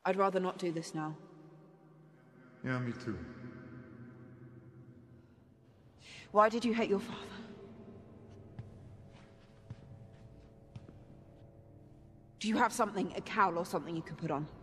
I'd rather not do this now. Yeah, me too. Why did you hate your father? Do you have something, a cowl or something you could put on?